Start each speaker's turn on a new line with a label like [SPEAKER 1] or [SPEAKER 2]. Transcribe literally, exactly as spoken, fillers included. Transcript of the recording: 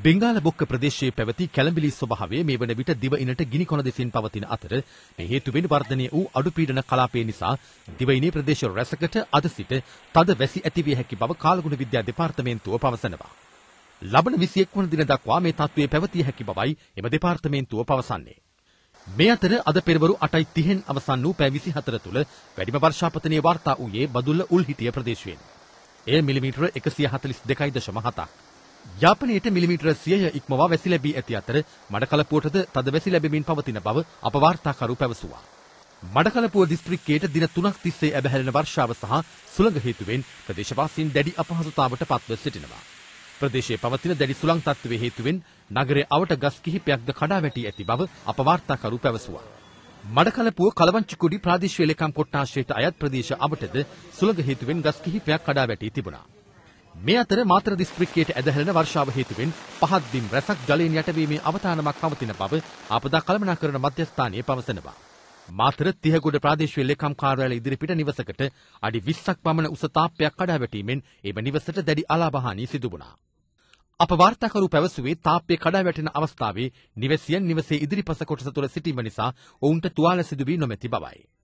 [SPEAKER 1] බෙන්ගාල බොක්ක ප්‍රදේශයේ පැවති කැළඹිලි ස්වභාවය මේ වන විට දිවයිනට ගිනි කොන දෙසින් පවතින අතර මේ හේතුවෙන් වර්ධනය වූ අඩු පීඩන කලාපය නිසා දිවයිනේ ප්‍රදේශ රැසකට අද සිට තද වැසි ඇතිවිය හැකි බව කාලගුණ විද්‍යා දෙපාර්තමේන්තුව පවසනවා. ලබන විසි එක් වන දින දක්වා මේ තත්ත්වය පැවතිය හැකි බවයි එම දෙපාර්තමේන්තුව පවසන්නේ. මේ අතර අද පෙරවරු අටයි තිහෙන් අවසන් වූ පැය විසිහතර තුළ වැඩිම වර්ෂාපතනය වාර්තා වූයේ බදුල්ල උල්හිටිය ප්‍රදේශයෙන්. එය මිලිමීටර එකසිය හතළිස් දෙකයි දශම හතක්. යාපනයට මිලිමීටර සියය ඉක්මවා වැසි ලැබී ඇති අතර මඩකලපුවටද තද වැසි ලැබෙමින් පවතින බව අප වාර්තාකරු පැවසුවා. මඩකලපුව දිස්ත්‍රික්කයට දින තුනක් තිස්සේ ඇබහැරෙන වර්ෂාව සහ සුළඟ හේතුවෙන් ප්‍රදේශවාසීන් දැඩි අපහසුතාවට පත්ව සිටිනවා. ප්‍රදේශයේ පවතින දැඩි සුළං තත්ත්වයේ හේතුවෙන් නගරයේ අවට ගස් කිහිපයක්ද කඩා වැටී ඇති බව අප වාර්තාකරු පැවසුවා. මඩකලපුව කලවංචිකුඩි ප්‍රාදේශීය ලේකම් කොට්ටාශයට අයත් ප්‍රදේශ අවටද සුළඟ හේතුවෙන් ගස් කිහිපයක් කඩා වැටී තිබුණා. මේ අතර මාතර දිස්ත්‍රික්කයට ඇදහැරෙන වර්ෂාව හේතුවෙන් පහත් බිම් රැසක් ජලයෙන් යටවීමේ අවතානමක් පවතින බව ආපදා කළමනාකරණ මධ්‍යස්ථානයේ පවසනවා. මාතර තිහගොඩ ප්‍රාදේශීය ලේකම් කාර්යාලය ඉදිරිපිට නිවසකට අඩි විස්සක් පමණ උස තාප්පයක් කඩා වැටීමෙන් එම නිවසට දැඩි අලාභ සිදු වුණා. අප වාර්තාකරු පැවසුවේ තාප්පය කඩා වැටෙන අවස්ථාවේ නිවැසියන් නිවසේ ඉදිරිපස කොටස තුළ සිටීම නිසා ඔවුන්ට තුවාල සිදු වී නොමැති බවයි.